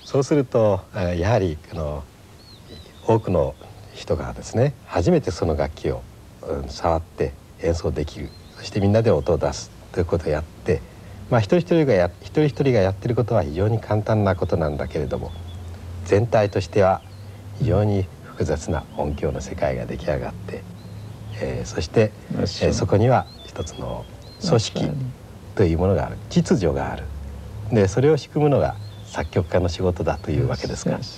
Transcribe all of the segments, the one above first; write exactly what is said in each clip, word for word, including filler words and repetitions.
そうするとやはりあの多くの人がですね初めてその楽器を、うん、触って演奏できる、そしてみんなで音を出すということをやって、まあ、一人一人がや一人一人がやってることは非常に簡単なことなんだけれども、全体としては非常に複雑な音響の世界が出来上がって、えー、そして、えー、そこには一つの組織というものがある、秩序がある。でそれを仕組むのが作曲家の仕事だというわけですが、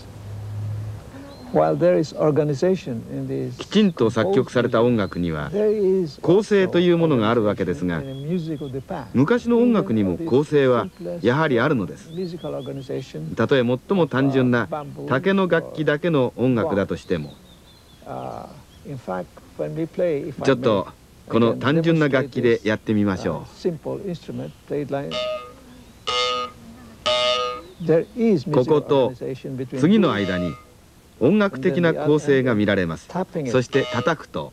きちんと作曲された音楽には構成というものがあるわけですが、昔の音楽にも構成はやはりあるのです。たとえ最も単純な竹の楽器だけの音楽だとしても、ちょっとこの単純な楽器でやってみましょう。ここと次の間に音楽的な構成が見られます。そして叩くと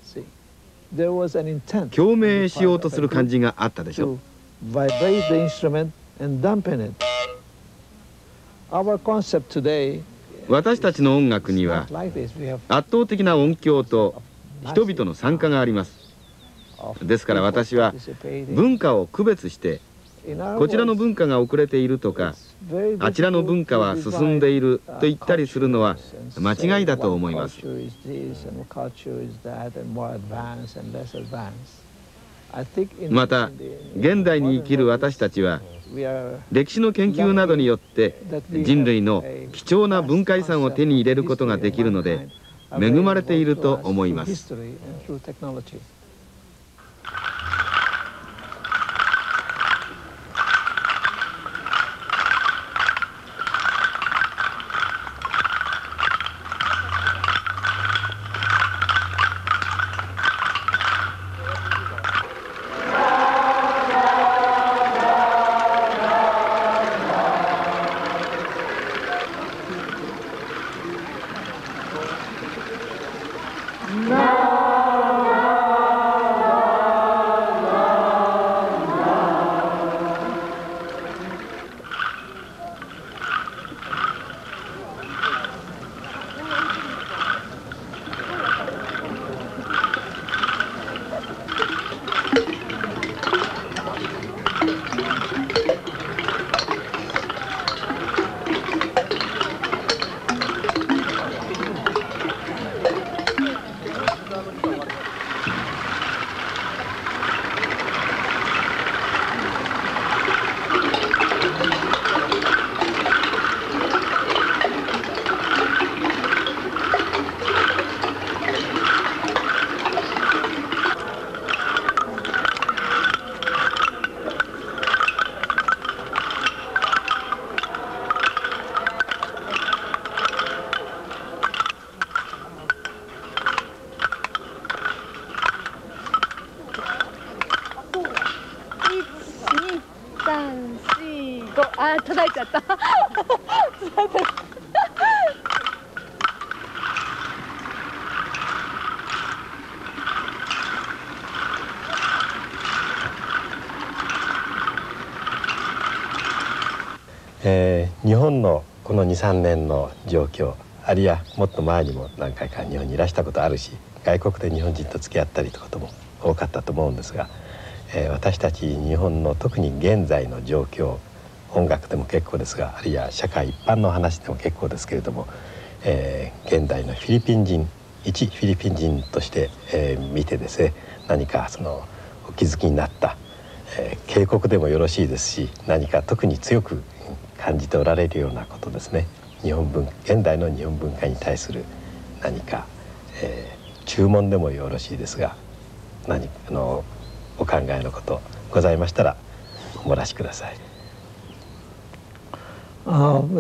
共鳴しようとする感じがあったでしょう。私たちの音楽には圧倒的な音響と人々の参加があります。ですから私は文化を区別してこちらの文化が遅れているとかあちらの文化は進んでいると言ったりするのは間違いだと思います。また現代に生きる私たちは歴史の研究などによって人類の貴重な文化遺産を手に入れることができるので恵まれていると思います。 あ、叩いちゃった。 えー、日本のこのにさんねんの状況、あるいはもっと前にも何回か日本にいらしたことあるし、外国で日本人と付き合ったりということも多かったと思うんですが、えー、私たち日本の特に現在の状況、音楽でも結構ですが、あるいは社会一般の話でも結構ですけれども、えー、現代のフィリピン人、一フィリピン人として、えー、見てですね、何かそのお気づきになった、えー、警告でもよろしいですし、何か特に強く感じておられるようなことですね。日本文現代の日本文化に対する何か、えー、注文でもよろしいですが、何あのお考えのことございましたらお漏らしください。 日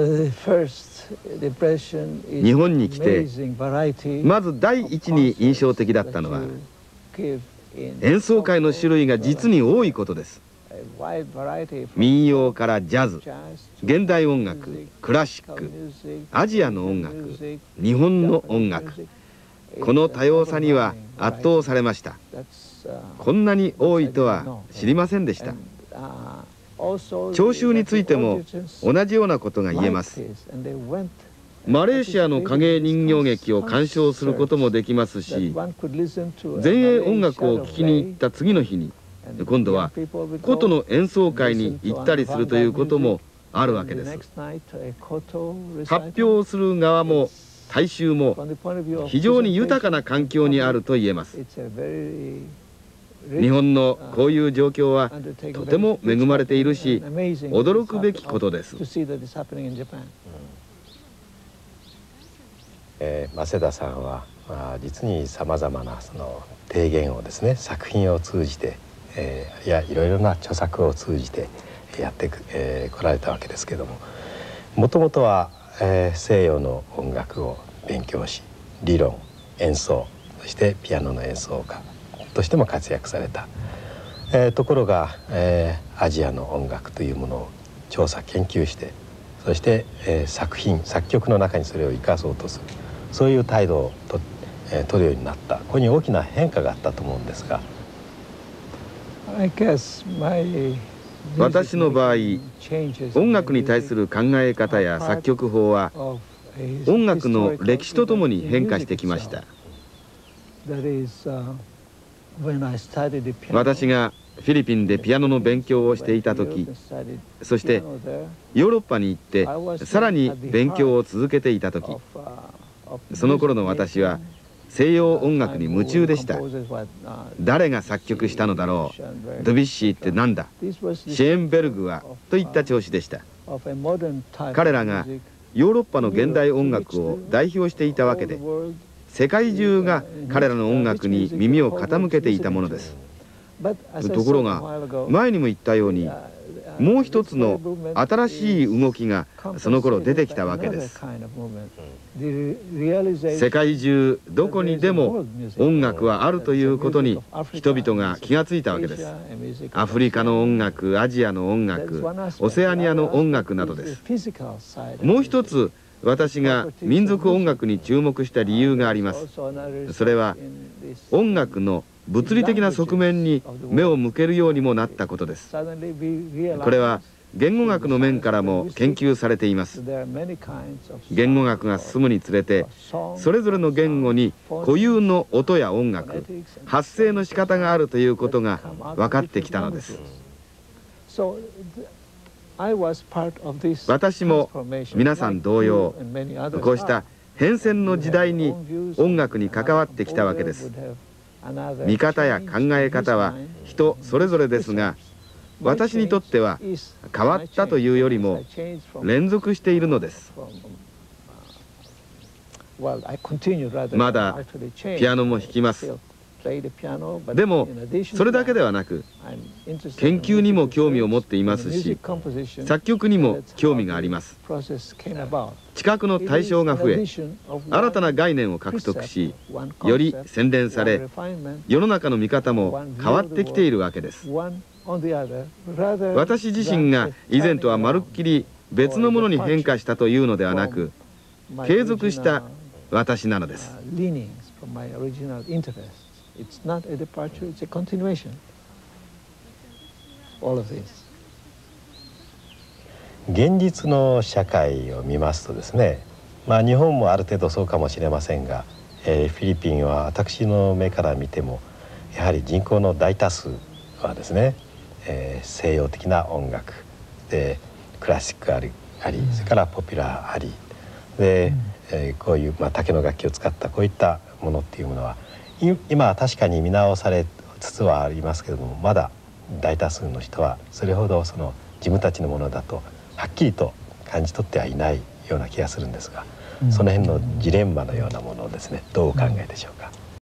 本に来てまず第一に印象的だったのは演奏会の種類が実に多いことです。民謡からジャズ、現代音楽、クラシック、アジアの音楽、日本の音楽、この多様さには圧倒されました。こんなに多いとは知りませんでした。 聴衆についても同じようなことが言えます。マレーシアの影絵人形劇を鑑賞することもできますし、前衛音楽を聴きに行った次の日に今度は琴の演奏会に行ったりするということもあるわけです。発表する側も大衆も非常に豊かな環境にあると言えます。日本のこういう状況はとても恵まれているし、驚くべきことです。 えー、早稲田さんは、まあ、実にさまざまなその提言をですね、作品を通じて、えー、いやいろいろな著作を通じてやってこ、えー、られたわけですけども、もともとは、えー、西洋の音楽を勉強し、理論、演奏、そしてピアノの演奏家としても活躍された、えー、ところが、えー、アジアの音楽というものを調査研究して、そして、えー、作品作曲の中にそれを生かそうとする、そういう態度をと、えー、取るようになった。ここに大きな変化があったと思うんですが、 私の場合、音楽に対する考え方や作曲法は音楽の歴史とともに変化してきました。私がフィリピンでピアノの勉強をしていた時、そしてヨーロッパに行ってさらに勉強を続けていた時、その頃の私は西洋音楽に夢中でした。誰が作曲したのだろう、ドビュッシーってなんだ、シェーンベルグはといった調子でした。彼らがヨーロッパの現代音楽を代表していたわけで、世界中が彼らの音楽に耳を傾けていたものです。ところが前にも言ったように、もう一つの新しい動きがその頃出てきたわけです。世界中どこにでも音楽はあるということに人々が気がついたわけです。アフリカの音楽、アジアの音楽、オセアニアの音楽などです。もう一つ私が民族音楽に注目した理由があります。それは音楽の物理的な側面に目を向けるようにもなったことです。これは言語学の面からも研究されています。言語学が進むにつれて、それぞれの言語に固有の音や音楽、発声の仕方があるということが分かってきたのです。私も皆さん同様、こうした変遷の時代に音楽に関わってきたわけです。見方や考え方は人それぞれですが、私にとっては変わったというよりも連続しているのです。まだピアノも弾きます。でもそれだけではなく、研究にも興味を持っていますし、作曲にも興味があります。知覚の対象が増え、新たな概念を獲得し、より洗練され、世の中の見方も変わってきているわけです。私自身が以前とはまるっきり別のものに変化したというのではなく、継続した私なのです。 It's not a departure, it's a continuation. All of this. 現実の社会を見ますとですね、まあ日本もある程度そうかもしれませんが、えー、フィリピンは私の目から見てもやはり人口の大多数はですね、えー、西洋的な音楽でクラシックあり、あり、それからポピュラーありで、えー、こういう、まあ、竹の楽器を使ったこういったものっていうものは今は確かに見直されつつはありますけれども、まだ大多数の人はそれほどその自分たちのものだとはっきりと感じ取ってはいないような気がするんですが、その辺のジレンマのようなものをですね、どうお考えでしょうか。